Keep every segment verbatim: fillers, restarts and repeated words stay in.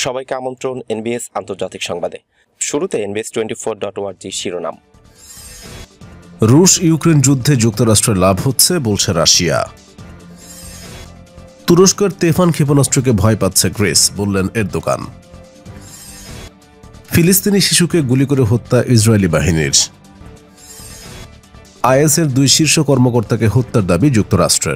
সবাইকে আমন্ত্রণ এনবিএস আন্তর্জাতিক সংবাদে। শুরুতে NBS twenty four dot ORG শিরোনাম। রুশ ইউক্রেন যুদ্ধে যুক্তরাষ্ট্রের লাভ হচ্ছে বলছে রাশিয়া। তুরস্কের তেফান ক্ষেপণাস্ত্রকে ভয় পাচ্ছে গ্রিস, বললেন এরদোগান। ফিলিস্তিনি শিশুকে গুলি করে হত্যা ইসরায়েলি বাহিনীর। আইএসের দুই শীর্ষ কর্মকর্তাকে হত্যার দাবি যুক্তরাষ্ট্রের।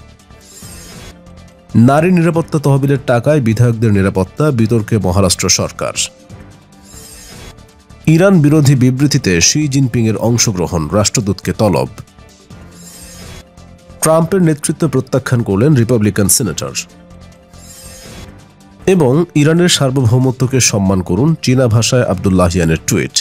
নারী নিরাপত্তা তহবিলের টাকায় বিধায়কদের নিরাপত্তা, বিতর্কে মহারাষ্ট্র সরকার। ইরান বিরোধী বিবৃতিতে শি জিনপিংয়ের অংশগ্রহণ, রাষ্ট্রদূতকে তলব। ট্রাম্পের নেতৃত্ব প্রত্যাখ্যান করলেন রিপাবলিকান সিনেটর। এবং ইরানের সার্বভৌমত্বকে সম্মান করুন, চীনা ভাষায় আব্দুল্লাহিয়ানের টুইট।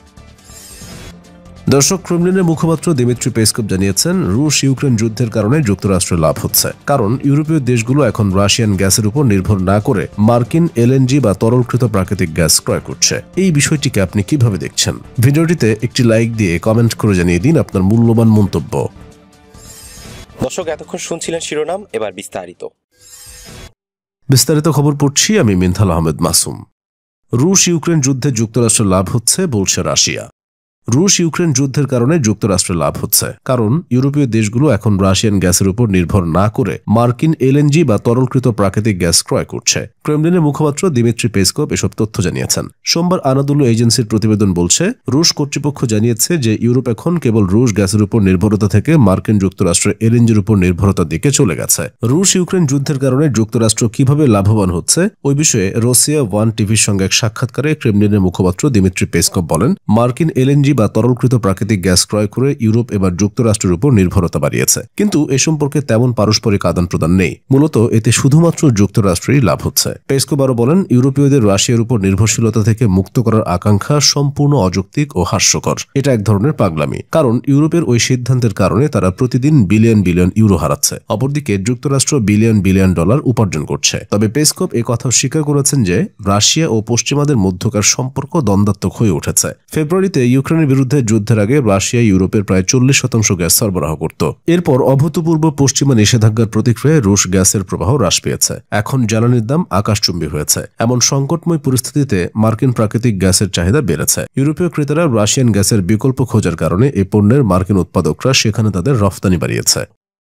দর্শক, ক্রেমলিনের মুখপাত্র দিমিত্রি পেসকভ জানিয়েছেন, রুশ ইউক্রেন যুদ্ধের কারণে যুক্তরাষ্ট্রের লাভ হচ্ছে, কারণ ইউরোপীয় দেশগুলো এখন রাশিয়ান গ্যাসের উপর নির্ভর না করে মার্কিন এলএনজি বা তরলকৃত প্রাকৃতিক গ্যাস ক্রয় করছে। এই বিষয়টিকে আপনি কিভাবে দেখছেন? ভিডিওটিতে একটি লাইক দিয়ে কমেন্ট করে জানিয়ে দিন আপনার মূল্যবান মন্তব্য। দর্শক, এতক্ষণ শুনছিলেন শিরোনাম, এবার বিস্তারিত বিস্তারিত খবর পড়ছি আমি মিনথাল আহমেদ মাসুম। রুশ ইউক্রেন যুদ্ধে যুক্তরাষ্ট্রের লাভ হচ্ছে বলছে রাশিয়া। রুশ ইউক্রেন যুদ্ধের কারণে যুক্তরাষ্ট্রের লাভ হচ্ছে, কারণ ইউরোপীয় দেশগুলো এখন রাশিয়ান গ্যাসের উপর নির্ভর না করে মার্কিন এলএনজি বা তরলকৃত প্রাকৃতিক গ্যাস ক্রয় করছে। ক্রেমলিনের মুখপাত্র দিমিত্রি পেসকভ এসব তথ্য জানিয়েছেন। সোমবার আনাদুলু এজেন্সির প্রতিবেদন বলছে, রুশ কর্তৃপক্ষ জানিয়েছে যে ইউরোপ এখন কেবল রুশ গ্যাসের উপর নির্ভরতা থেকে মার্কিন যুক্তরাষ্ট্রের এলএনজির উপর নির্ভরতার দিকে চলে গেছে। রুশ ইউক্রেন যুদ্ধের কারণে যুক্তরাষ্ট্র কিভাবে লাভবান হচ্ছে ওই বিষয়ে রাশিয়া ওয়ান টিভির সঙ্গে এক সাক্ষাৎকারে ক্রেমলিনের মুখপাত্র দিমিত্রি পেসকভ বলেন, মার্কিন এলএনজি বা তরলকৃত প্রাকৃতিক গ্যাস ক্রয় করে ইউরোপ এবার যুক্তরাষ্ট্রের উপর নির্ভরতা বাড়িয়েছে, কিন্তু এ সম্পর্কে তেমন পারস্পরিক আদান প্রদান নেই। মূলত এতে শুধুমাত্র যুক্তরাষ্ট্রেই লাভ হচ্ছে। পেসকভ আরও বলেন, ইউরোপীয়দের রাশিয়ার উপর নির্ভরশীলতা থেকে মুক্ত করার আকাঙ্ক্ষা সম্পূর্ণ অযৌক্তিক ও হাস্যকর। এটা এক ধরনের পাগলামি, কারণ ইউরোপের ওই সিদ্ধান্তের কারণে তারা প্রতিদিন বিলিয়ন বিলিয়ন ইউরো হারাচ্ছে, অপরদিকে যুক্তরাষ্ট্র বিলিয়ন বিলিয়ন ডলার উপার্জন করছে। তবে পেসকভ এ কথাও স্বীকার করেছেন যে রাশিয়া ও পশ্চিমাদের মধ্যকার সম্পর্ক দ্বন্দ্বাত্মক হয়ে উঠেছে। ফেব্রুয়ারিতে ইউক্রেনের বিরুদ্ধে যুদ্ধের আগে রাশিয়া ইউরোপের প্রায় চল্লিশ শতাংশ গ্যাস সরবরাহ করত। এরপর অভূতপূর্ব পশ্চিমা নিষেধাজ্ঞার প্রতিক্রিয়ায় রুশ গ্যাসের প্রবাহ হ্রাস পেয়েছে। এখন জ্বালানির দাম আকাশচুম্বী হয়েছে। এমন সংকটময় পরিস্থিতিতে মার্কিন প্রাকৃতিক গ্যাসের চাহিদা বেড়েছে। ইউরোপীয় ক্রেতারা রাশিয়ান গ্যাসের বিকল্প খোঁজার কারণে এই পণ্যের মার্কিন উৎপাদকরা সেখানে তাদের রফতানি বাড়িয়েছে।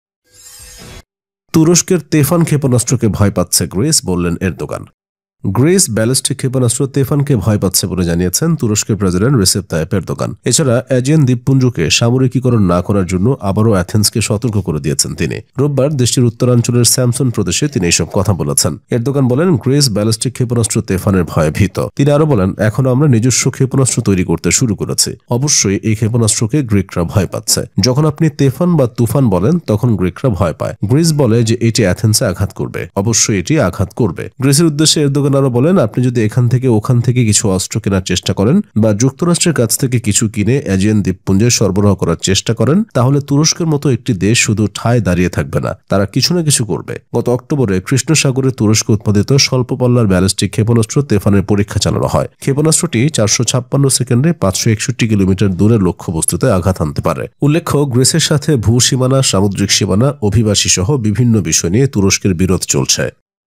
তুরস্কের তেফান ক্ষেপণাস্ত্রকে ভয় পাচ্ছে গ্রিস, বললেন এরদোগান। গ্রিস ব্যালিস্টিক ক্ষেপণাস্ত্র তেফানকে ভয় পাচ্ছে বলে জানিয়েছেন তুরস্কের প্রেসিডেন্ট রিসেপ তাইপ এরদোগান। এছাড়া এজিয়ান দ্বীপপুঞ্জকে সামরিকীকরণ না করার জন্য আবারও অ্যাথেন্সকে সতর্ক করে দিয়েছেন তিনি। রোববার দেশটির উত্তরাঞ্চলের স্যামসন প্রদেশে তিনি এসব কথা বলেছেন। এরদোগান বলেন, গ্রিস ব্যালিস্টিক ক্ষেপণাস্ত্র তেফানের ভয়ে ভীত। তিনি আরও বলেন, এখনো আমরা নিজস্ব ক্ষেপণাস্ত্র তৈরি করতে শুরু করেছি। অবশ্যই এই ক্ষেপণাস্ত্রকে গ্রিকরা ভয় পাচ্ছে। যখন আপনি তেফান বা তুফান বলেন তখন গ্রিকরা ভয় পায়। গ্রিস বলে যে এটি অ্যাথেন্সে আঘাত করবে। অবশ্যই এটি আঘাত করবে। গ্রিসের উদ্দেশ্যে এরদোগান আরো বলেন, আপনি যদি এখান থেকে ওখান থেকে কিছু অস্ত্র কেনার চেষ্টা করেন বা যুক্তরাষ্ট্রের কাছ থেকে কিছু কিনে এজিয়ান দ্বীপপুঞ্জে সরবরাহ করার চেষ্টা করেন, তাহলে তুরস্কের মতো একটি দেশ শুধু ঠায় দাঁড়িয়ে থাকবে না, তারা কিছু না কিছু করবে। গত অক্টোবরে কৃষ্ণ সাগরে তুরস্ক উৎপাদিত স্বল্প পাল্লার ব্যালিস্টিক ক্ষেপণাস্ত্র তেফানের পরীক্ষা চালানো হয়। ক্ষেপণাস্ত্রটি চারশো ছাপ্পান্ন সেকেন্ডে পাঁচশো একষট্টি কিলোমিটার দূরের লক্ষ্যবস্তুতে আঘাত হানতে পারে। উল্লেখ্য, গ্রিসের সাথে ভূ সীমানা, সামুদ্রিক সীমানা, অভিবাসী সহ বিভিন্ন বিষয় নিয়ে তুরস্কের বিরোধ চলছে।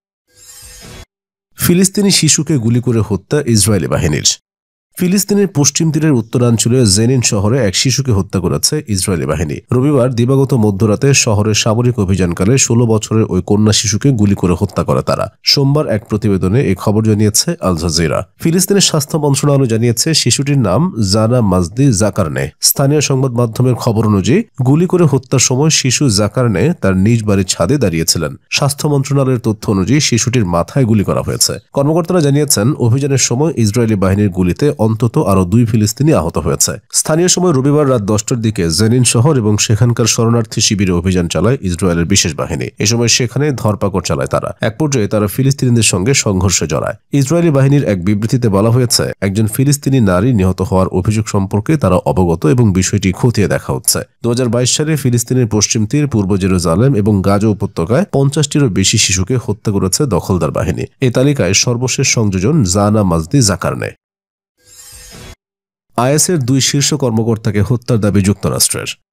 ফিলিস্তিনি শিশুকে গুলি করে হত্যা ইসরায়েলি বাহিনীর। ফিলিস্তিনের পশ্চিম তীরের উত্তরাঞ্চলে জেনিন শহরে এক শিশুকে হত্যা করেছে ইসরায়েলি বাহিনী। রবিবার দিবাগত মধ্যরাতে শহরের সামরিক অভিযানকালে ষোলো বছরের ওই কন্যা শিশুকে গুলি করে হত্যা করে তারা। সোমবার এক প্রতিবেদনে এই খবর জানিয়েছে আল জাজিরা। ফিলিস্তিনের স্বাস্থ্য মন্ত্রণালয় জানিয়েছে, শিশুটির নাম জানা মাজদি জাকারনে। স্থানীয় সংবাদ মাধ্যমের খবর অনুযায়ী গুলি করে হত্যার সময় শিশু জাকারনে তার নিজ বাড়ির ছাদে দাঁড়িয়েছিলেন। স্বাস্থ্য মন্ত্রণালয়ের তথ্য অনুযায়ী শিশুটির মাথায় গুলি করা হয়েছে। কর্মকর্তারা জানিয়েছেন, অভিযানের সময় ইসরায়েলি বাহিনীর গুলিতে অন্তত আরও দুই ফিলিস্তিনি আহত হয়েছে। স্থানীয় সময় রবিবার রাত দশটার দিকে জেনিন শহর এবং সেখানকার শরণার্থী শিবিরে অভিযান চালায় ইসরায়েলের বিশেষ বাহিনী। এ সময় সেখানে ধরপাকড় চালায় তারা। এক পর্যায়ে তারা ফিলিস্তিনিদের সঙ্গে সংঘর্ষে জড়ায়। ইসরায়েলি বাহিনীর এক বিবৃতিতে বলা হয়েছে, একজন ফিলিস্তিনি নারী নিহত হওয়ার অভিযোগ সম্পর্কে তারা অবগত এবং বিষয়টি খতিয়ে দেখা হচ্ছে। দু হাজার বাইশ সালে ফিলিস্তিনের পশ্চিম তীর, পূর্ব জেরুজালেম এবং গাজা উপত্যকায় পঞ্চাশটিরও বেশি শিশুকে হত্যা করেছে দখলদার বাহিনী। এই তালিকায় সর্বশেষ সংযোজন জানা মাজদি জাকারনে। আইএসের দুই শীর্ষ কর্মকর্তাকে হত্যার দাবি যুক্তরাষ্ট্রের।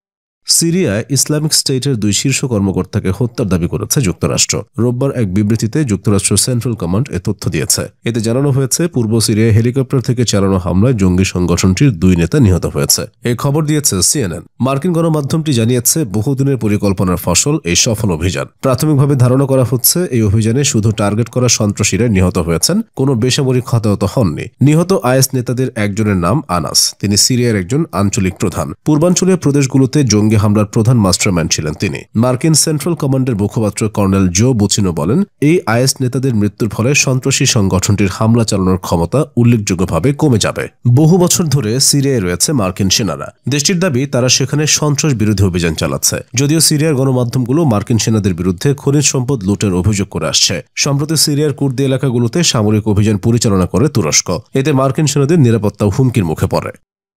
সিরিয়ায় ইসলামিক স্টেটের দুই শীর্ষ কর্মকর্তাকে হত্যার দাবি করেছে যুক্তরাষ্ট্র। রোববার এক বিবৃতিতে যুক্তরাষ্ট্র সেন্ট্রাল কমান্ড এ তথ্য দিয়েছে। এতে জানানো হয়েছে, পূর্ব সিরিয়ায় হেলিকপ্টার থেকে চালানো হামলায় জঙ্গি সংগঠনটির দুই নেতা নিহত হয়েছে। এই খবর দিয়েছে সিএনএন। মার্কিন গণমাধ্যমটি জানিয়েছে, বহুদিনের পরিকল্পনার ফসল এই সফল অভিযান। প্রাথমিকভাবে ধারণা করা হচ্ছে, এই অভিযানে শুধু টার্গেট করা সন্ত্রাসীরা নিহত হয়েছেন, কোনো বেসামরিক হতাহত হননি। নিহত আইএস নেতাদের একজনের নাম আনাস। তিনি সিরিয়ার একজন আঞ্চলিক প্রধান। পূর্বাঞ্চলীয় প্রদেশগুলোতে জঙ্গি হামলার প্রধান মাস্টারমাইন্ড ছিলেন তিনি। মার্কিন সেন্ট্রাল কমান্ডের মুখপাত্র কর্নেল জো বুচিনো বলেন, এই আইএস নেতাদের মৃত্যুর ফলে সন্ত্রাসী সংগঠনটির হামলা চালানোর ক্ষমতা উল্লেখযোগ্যভাবে কমে যাবে। বহু বছর ধরে সিরিয়ায় রয়েছে মার্কিন সেনারা। দেশটির দাবি, তারা সেখানে সন্ত্রাস বিরোধী অভিযান চালাচ্ছে। যদিও সিরিয়ার গণমাধ্যমগুলো মার্কিন সেনাদের বিরুদ্ধে খনিজ সম্পদ লুটের অভিযোগ করে আসছে। সম্প্রতি সিরিয়ার কুর্দি এলাকাগুলোতে সামরিক অভিযান পরিচালনা করে তুরস্ক। এতে মার্কিন সেনাদের নিরাপত্তা হুমকির মুখে পড়ে।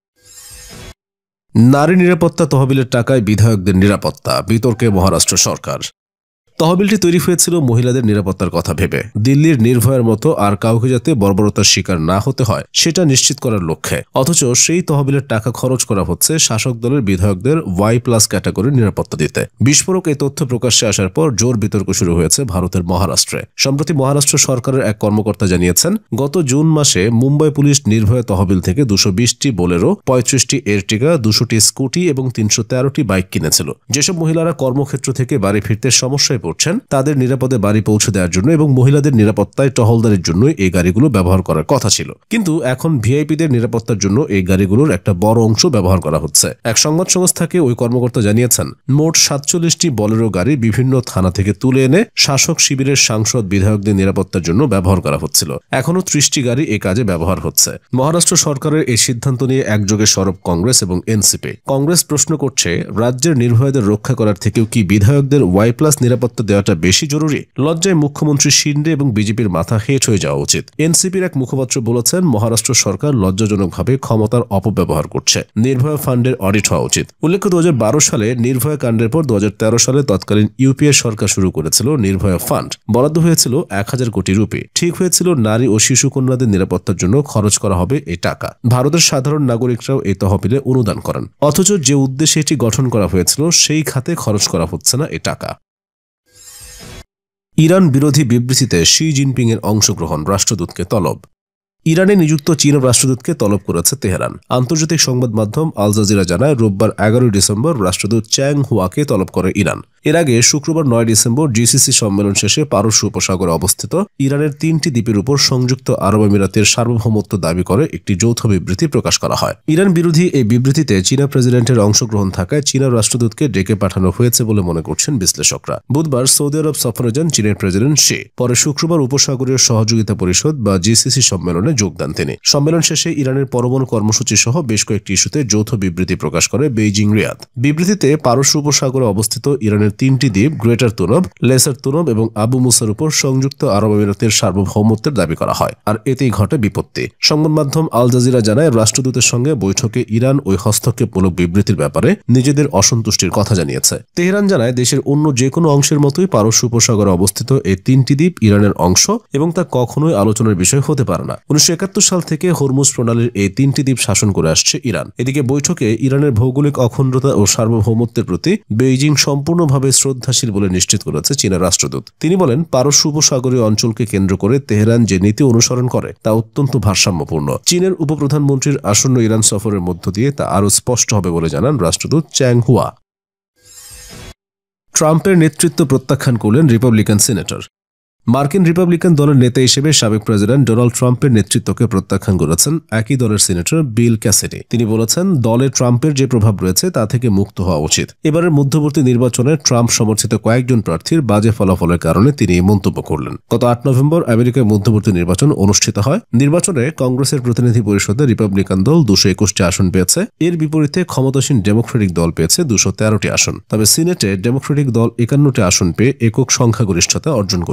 নারী নিরাপত্তা তহবিলের টাকায় বিধায়কদের নিরাপত্তা, বিতর্কে মহারাষ্ট্র সরকার। তহবিলটি তৈরি হয়েছিল মহিলাদের নিরাপত্তার কথা ভেবে। দিল্লির নির্ভয়ার মতো আর কাউকে যাতে বর্বরতার শিকার না হতে হয় সেটা নিশ্চিত করার লক্ষ্যে। অথচ সেই তহবিলের টাকা খরচ করা হচ্ছে শাসক দলের বিধায়কদের ওয়াই প্লাস ক্যাটাগরির নিরাপত্তা দিতে। বিস্ফোরক এই তথ্য প্রকাশ্যে আসার পর জোর বিতর্ক শুরু হয়েছে ভারতের মহারাষ্ট্রে। সম্প্রতি মহারাষ্ট্র সরকারের এক কর্মকর্তা জানিয়েছেন, গত জুন মাসে মুম্বাই পুলিশ নির্ভয়া তহবিল থেকে দুশো বিশটি বোলেরো, পঁয়ত্রিশটি এরটিগা, দুশোটি স্কুটি এবং তিনশো তেরোটি বাইক কিনেছিল। যেসব মহিলারা কর্মক্ষেত্র থেকে বাড়ি ফিরতে সমস্যায় পড়ছেন, তাদের নিরাপদে বাড়ি পৌঁছে দেওয়ার জন্য এবং মহিলাদের নিরাপত্তায় টহলদারির জন্য এই গাড়িগুলো ব্যবহার করার কথা ছিল। কিন্তু এখন ভিআইপিদের নিরাপত্তার জন্য এই গাড়িগুলোর একটা বড় অংশ ব্যবহার করা হচ্ছে। এক সংবাদ সংস্থাকে ওই কর্মকর্তা জানিয়েছেন, মোট সাতচল্লিশটি বলেরো গাড়ি বিভিন্ন থানা থেকে তুলে এনে শাসক শিবিরের সাংসদ বিধায়কদের নিরাপত্তার জন্য ব্যবহার করা হচ্ছিল। এখনও ত্রিশটি গাড়ি এ কাজে ব্যবহার হচ্ছে। মহারাষ্ট্র সরকারের এই সিদ্ধান্ত নিয়ে একযোগে সরব কংগ্রেস এবং এনসিপি। কংগ্রেস প্রশ্ন করছে, রাজ্যের নির্ভয়াদের রক্ষা করার থেকেও কি বিধায়কদের ওয়াই প্লাস নিরাপত্তা দেওয়াটা বেশি জরুরি? লজ্জায় মুখ্যমন্ত্রী শিন্ডে এবং বিজেপির মাথা হেঁট হয়ে যাওয়া উচিত। এনসিপির এক মুখপাত্র বলেছেন, মহারাষ্ট্র সরকার লজ্জাজনকভাবে ক্ষমতার অপব্যবহার করছে। নির্ভয়া ফান্ডের অডিট হওয়া উচিত। উল্লেখ্য, দু হাজার বারো সালে নির্ভয়া কাণ্ডের পর দু হাজার তেরো সালে তৎকালীন ইউপিএ সরকার শুরু করেছিল নির্ভয়া ফান্ড। বরাদ্দ হয়েছিল এক হাজার কোটি রুপি। ঠিক হয়েছিল নারী ও শিশু কন্যাদের নিরাপত্তার জন্য খরচ করা হবে এই টাকা। ভারতের সাধারণ নাগরিকরাও এই তহবিলে অনুদান করেন। অথচ যে উদ্দেশ্যে এটি গঠন করা হয়েছিল সেই খাতে খরচ করা হচ্ছে না এই টাকা। ইরান বিরোধী বিবৃতিতে শি জিনপিং এর অংশগ্রহণ, রাষ্ট্রদূতকে তলব। ইরানে নিযুক্ত চীন রাষ্ট্রদূতকে তলব করেছে তেহরান। আন্তর্জাতিক সংবাদ মাধ্যম আল জাজিরা জানায়, রোববার এগারোই ডিসেম্বর রাষ্ট্রদূত চ্যাং হুয়াকে তলব করে ইরান। এর আগে শুক্রবার নয় ডিসেম্বর জিসিসি সম্মেলন শেষে পারস্য উপসাগরে অবস্থিত ইরানের তিনটি দ্বীপের উপর সংযুক্ত আরব আমিরাতের সার্বভৌমত্ব দাবি করে একটি যৌথ বিবৃতি প্রকাশ করা হয়। ইরান বিরোধী এই বিবৃতিতে চীনা প্রেসিডেন্টের অংশগ্রহণ থাকায় চীনা রাষ্ট্রদূতকে ডেকে পাঠানো হয়েছে বলে মনে করছেন বিশ্লেষকরা। বুধবার সৌদি আরব সফরে যান চীনের প্রেসিডেন্ট শি। পরে শুক্রবার উপসাগরীয় সহযোগিতা পরিষদ বা জিসিসি সম্মেলনে যোগ দেন তিনি। সম্মেলন শেষে ইরানের পরমাণু কর্মসূচি সহ বেশ কয়েকটি ইস্যুতে যৌথ বিবৃতি প্রকাশ করে বেইজিং রিয়াদ। বিবৃতিতে পারস্য উপসাগরে অবস্থিত ইরানের তিনটি দ্বীপ গ্রেটার তুনব, লেসার তুনব এবং আবু মুসার উপর সংযুক্ত আরব আমিরাতের সার্বভৌমত্বের দাবি করা হয়। আর এতেই ঘটে বিপত্তি। সংবাদ মাধ্যম আল জাজিরা জানায়, রাষ্ট্রদূতের সঙ্গে বৈঠকে ইরান ওই হস্তক্ষেপমূলক বিবৃতির ব্যাপারে নিজেদের অসন্তুষ্টির কথা জানিয়েছে। তেহরান জানায়, দেশের অন্য যে কোনো অংশের মতোই পারস্য উপসাগরে অবস্থিত এই তিনটি দ্বীপ ইরানের অংশ এবং তা কখনোই আলোচনার বিষয় হতে পারে না। উনিশশো একাত্তর সাল থেকে হরমুজ প্রণালীর এই তিনটি দ্বীপ শাসন করে আসছে ইরান। এদিকে বৈঠকে ইরানের ভৌগোলিক অখণ্ডতা ও সার্বভৌমত্বের প্রতি বেইজিং সম্পূর্ণভাবে শ্রদ্ধাশীল বলে নিশ্চিত করেছে চীনা রাষ্ট্রদূত। তিনি বলেন, পারস্য উপসাগরীয় অঞ্চলকে কেন্দ্র করে তেহরান যে নীতি অনুসরণ করে তা অত্যন্ত ভারসাম্যপূর্ণ। চীনের উপপ্রধানমন্ত্রীর আসন্ন ইরান সফরের মধ্য দিয়ে তা আরও স্পষ্ট হবে বলে জানান রাষ্ট্রদূত চ্যাং হুয়া। ট্রাম্পের নেতৃত্ব প্রত্যাখ্যান করলেন রিপাবলিকান সিনেটর। মার্কিন রিপাবলিকান দলের নেতা হিসেবে সাবেক প্রেসিডেন্ট ডোনাল্ড ট্রাম্পের নেতৃত্বকে প্রত্যাখ্যান করেছেন একই দলের সিনেটর বিল ক্যাসিডি। তিনি বলেছেন, দলে ট্রাম্পের যে প্রভাব রয়েছে তা থেকে মুক্ত হওয়া উচিত। এবারের মধ্যবর্তী নির্বাচনে ট্রাম্প সমর্থিত কয়েকজন প্রার্থীর বাজে ফলাফলের কারণে তিনি এই মন্তব্য করলেন। গত আট নভেম্বর আমেরিকায় মধ্যবর্তী নির্বাচন অনুষ্ঠিত হয়। নির্বাচনে কংগ্রেসের প্রতিনিধি পরিষদে রিপাবলিকান দল দুশো একুশটি আসন পেয়েছে। এর বিপরীতে ক্ষমতাসীন ডেমোক্রেটিক দল পেয়েছে দুশো তেরোটি আসন। তবে সিনেটে ডেমোক্রেটিক দল একান্নটি আসন পেয়ে একক সংখ্যাগরিষ্ঠতা অর্জন করেছে।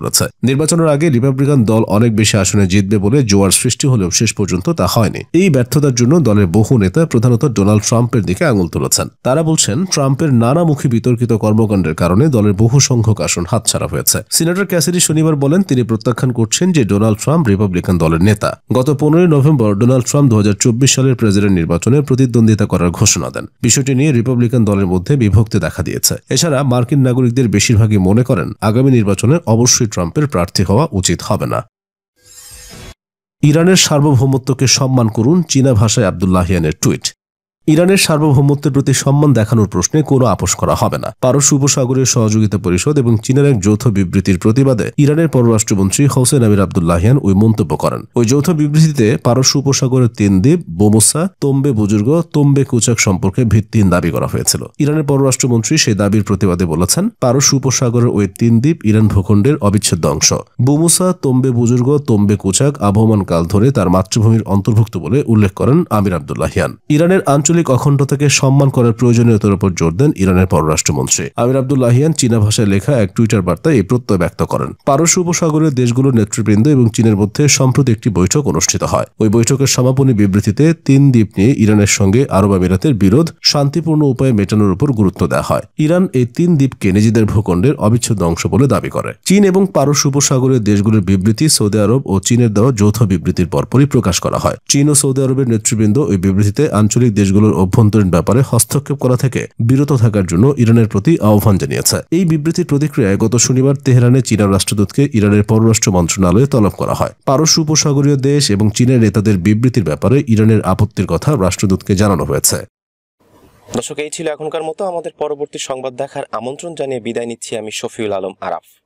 নির্বাচনের আগে রিপাবলিকান দল অনেক বেশি আসনে জিতবে বলে জোয়ার সৃষ্টি হলেও শেষ পর্যন্ত তা হয়নি। এই ব্যর্থতার জন্য দলের বহু নেতা প্রধানত ডোনাল্ড ট্রাম্পের দিকে আঙুল তুলেছেন। তারা বলছেন ট্রাম্পের নানামুখী বিতর্কিত কর্মকাণ্ডের কারণে দলের বহু সংখ্যক আসন হাতছাড়া হয়েছে। সিনেটর ক্যাসিডি শনিবার বলেন তিনি প্রত্যাখ্যান করছেন যে ডোনাল্ড ট্রাম্প রিপাবলিকান দলের নেতা। গত পনেরোই নভেম্বর ডোনাল্ড ট্রাম্প দু হাজার চব্বিশ সালের প্রেসিডেন্ট নির্বাচনে প্রতিদ্বন্দ্বিতা করার ঘোষণা দেন। বিষয়টি নিয়ে রিপাবলিকান দলের মধ্যে বিভক্তি দেখা দিয়েছে। এছাড়া মার্কিন নাগরিকদের বেশিরভাগই মনে করেন আগামী নির্বাচনে অবশ্যই ট্রাম্পের প্রার্থী হওয়া উচিত হবে না। ইরানের সার্বভৌমত্বকে সম্মান করুন, চীনা ভাষায় আব্দুল্লাহিয়ানের টুইট। ইরানের সার্বভৌমত্বের প্রতি সম্মান দেখানোর প্রশ্নে কোনো আপোষ করা হবে না। পারস্য উপসাগরীয় সহযোগিতা পরিষদ এবং চীনের এক যৌথ বিবৃতির প্রতিবাদে ইরানের পররাষ্ট্রমন্ত্রী হোসেন আমির আব্দুল্লাহিয়ান ওই মন্তব্য করেন। ওই যৌথ বিবৃতিতে পারস্য উপসাগরের তিন দ্বীপ বোমোসা, তোম্বে বুজুর্গ, তোম্বে কুচাক সম্পর্কে ভিত্তিহীন দাবি করা হয়েছিল। ইরানের পররাষ্ট্রমন্ত্রী সেই দাবির প্রতিবাদে বলেছেন, পারস্য উপসাগরের ওই তিন দ্বীপ ইরান ভূখণ্ডের অবিচ্ছেদ্য অংশ। বোমোসা, তোম্বে বুজুর্গ, তোম্বে কুচাক আবহমান কাল ধরে তার মাতৃভূমির অন্তর্ভুক্ত বলে উল্লেখ করেন আমির আব্দুল্লাহিয়ান। ইরানের আঞ্চলিক অখণ্ডতাকে সম্মান করার প্রয়োজনীয়তার উপর জোর দেন ইরানের পররাষ্ট্রমন্ত্রী। আমির আব্দুল্লাহিয়ান চীনা ভাষায় লেখা এক টুইটার বার্তায় এই প্রত্যয় ব্যক্ত করেন। পারস্য উপসাগরের দেশগুলোর নেতৃবৃন্দ এবং চীনের মধ্যে সম্প্রতি একটি বৈঠক অনুষ্ঠিত হয়। ওই বৈঠকের সমাপনী বিবৃতিতে তিন দ্বীপ নিয়ে ইরানের সঙ্গে আরব আমিরাতের বিরোধ শান্তিপূর্ণ উপায়ে মেটানোর উপর গুরুত্ব দেওয়া হয়। ইরান এই তিন দ্বীপকে নিজেদের ভূখণ্ডের অবিচ্ছেদ্য অংশ বলে দাবি করে। চীন এবং পারস্য উপসাগরের দেশগুলোর বিবৃতি সৌদি আরব ও চীনের দেওয়া যৌথ বিবৃতির পরপরই প্রকাশ করা হয়। চীন ও সৌদি আরবের নেতৃবৃন্দ ওই বিবৃতিতে আঞ্চলিক দেশগুলোর অভ্যন্তরীণ ব্যাপারে হস্তক্ষেপ করা থেকে বিরত থাকার জন্য ইরানের প্রতি আহ্বান জানিয়েছে। এই বিবৃতির প্রতিক্রিয়ায় গত শনিবার তেহরানে চীনা রাষ্ট্রদূতকে ইরানের পররাষ্ট্র মন্ত্রণালয়ে তলব করা হয়। পারস্য উপসাগরীয় দেশ এবং চীনের নেতাদের বিবৃতির ব্যাপারে ইরানের আপত্তির কথা রাষ্ট্রদূতকে জানানো হয়েছে। দর্শক, এই ছিল এখনকার মতো। আমাদের পরবর্তী সংবাদ দেখার আমন্ত্রণ জানিয়ে বিদায় নিচ্ছি আমি শফিউল আলম আরাফ।